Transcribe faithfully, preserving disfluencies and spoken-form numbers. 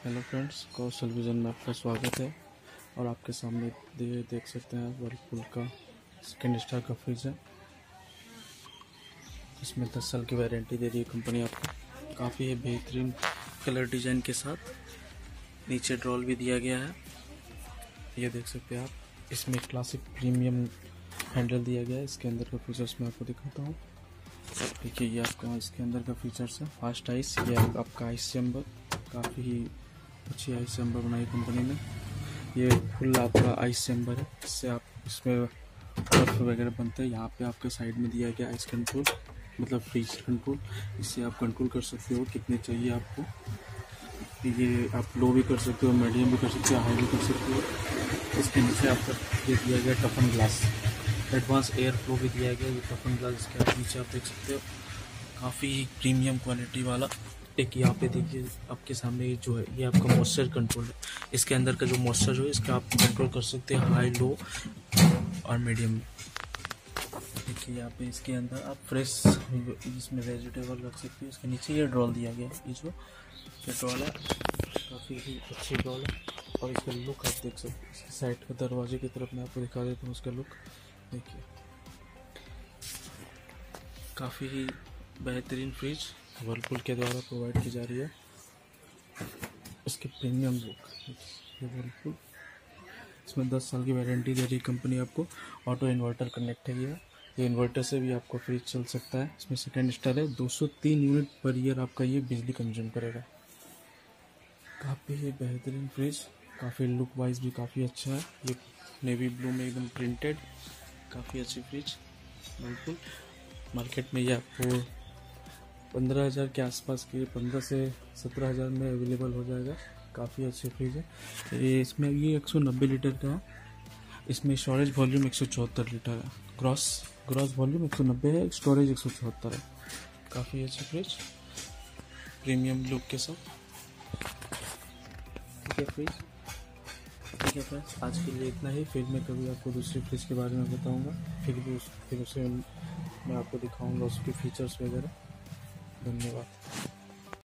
Hello friends, कौशल vision में आपका स्वागत है। और आपके सामने दे, देख सकते हैं वर्लपूल का सेकेंड स्टार का फ्रिज है। इसमें दस साल की वारंटी दे रही है कंपनी आपको। काफ़ी बेहतरीन कलर डिजाइन के साथ नीचे ड्रॉल भी दिया गया है, ये देख सकते हैं आप। इसमें क्लासिक प्रीमियम हैंडल दिया गया है। इसके अंदर का फीचर्स मैं आपको दिखाता हूँ। देखिए, ये आपका इसके अंदर का फीचर्स है। फास्ट आइस, ये आपका आइस चैम्बर, काफ़ी अच्छी आइस चैम्बर बनाई कंपनी ने। ये फुल आपका आइस चैम्बर है, इससे आप इसमें बर्फ वगैरह बनते हैं। यहाँ पे आपके साइड में दिया गया आइस कंट्रोल, मतलब फ्रीज कंट्रोल। इससे आप कंट्रोल कर सकते हो कितने चाहिए आपको। ये आप लो भी कर सकते हो, मीडियम भी कर सकते हो, हाई भी कर सकते हो। इसके नीचे आपका ये दिया गया टफन ग्लास, एडवांस एयर फ्लो भी दिया गया। ये टफन ग्लास इसके आप नीचे आप देख सकते हो, काफ़ी प्रीमियम क्वालिटी वाला। एक यहाँ पे देखिए आपके सामने ये जो है, ये आपका मॉइस्चर कंट्रोल है। इसके अंदर का जो मॉइस्चर है इसका आप कंट्रोल कर सकते हैं हाई, लो और मीडियम। देखिए यहाँ पे इसके अंदर आप फ्रेश इसमें वेजिटेबल रख सकते हो। इसके नीचे ये ड्रॉल दिया गया है। ये जो ये ड्रॉल है काफ़ी ही अच्छी ड्रॉल है। और इसका लुक आप देख सकते हो। इसकी साइड का दरवाजे की तरफ मैं आपको दिखा देता हूँ उसका लुक। देखिए, काफ़ी ही बेहतरीन फ्रिज वर्लपूल के द्वारा प्रोवाइड की जा रही है। इसके प्रीमियम लुक, ये वर्लपूल, इसमें दस साल की वारंटी दे रही कंपनी आपको। ऑटो इन्वर्टर कनेक्ट है ये ये इन्वर्टर से भी आपको फ्रिज चल सकता है। इसमें सेकेंड स्टार है। दो सौ तीन यूनिट पर ईयर आपका ये बिजली कंज्यूम करेगा। काफ़ी ही बेहतरीन फ्रिज, काफ़ी लुक वाइज भी काफ़ी अच्छा है। ये नेवी ब्लू में एकदम प्रिंटेड, काफ़ी अच्छी फ्रिज वर्लपूल। मार्केट में ये आपको पंद्रह हज़ार के आसपास की, पंद्रह से सत्रह हज़ार में अवेलेबल हो जाएगा। काफ़ी अच्छी फ्रिज है ये। इसमें ये एक सौ नब्बे लीटर का है। इसमें स्टोरेज वॉल्यूम एक सौ चौहत्तर लीटर है। ग्रॉस ग्रॉस वॉल्यूम एक सौ नब्बे है, स्टोरेज एक सौ चौहत्तर है। काफ़ी अच्छी फ्रिज प्रीमियम लुक के साथ। ठीक है फ्रिज, ठीक है फ्रेंड्स, आज के लिए इतना ही। फिर मैं कभी आपको दूसरी फ्रिज के बारे में बताऊंगा। फिर भी उस फिर उसे मैं आपको दिखाऊंगा उसके फीचर्स वगैरह। धन्यवाद।